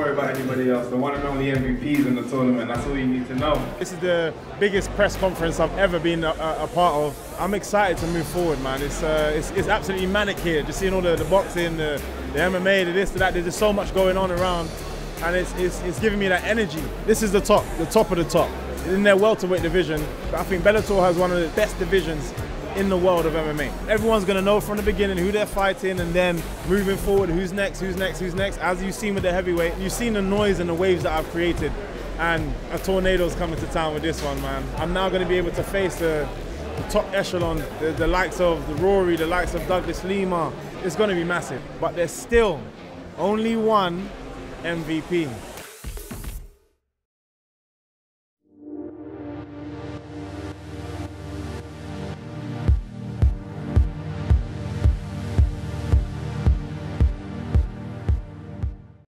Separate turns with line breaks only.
worry about anybody else. The one and only MVPs in the tournament. That's all you need to know.
This is the biggest press conference I've ever been a part of. I'm excited to move forward, man. It's absolutely manic here. Just seeing all the boxing, the MMA, the this, the that. There's just so much going on around, and it's giving me that energy. This is the top of the top. In their welterweight division, I think Bellator has one of the best divisions in the world of MMA. Everyone's going to know from the beginning who they're fighting, and then moving forward, who's next, who's next, who's next. As you've seen with the heavyweight, you've seen the noise and the waves that I've created, and a tornado's coming to town with this one, man. I'm now going to be able to face the top echelon, the likes of the Rory, the likes of Douglas Lima. It's going to be massive, but there's still only one MVP.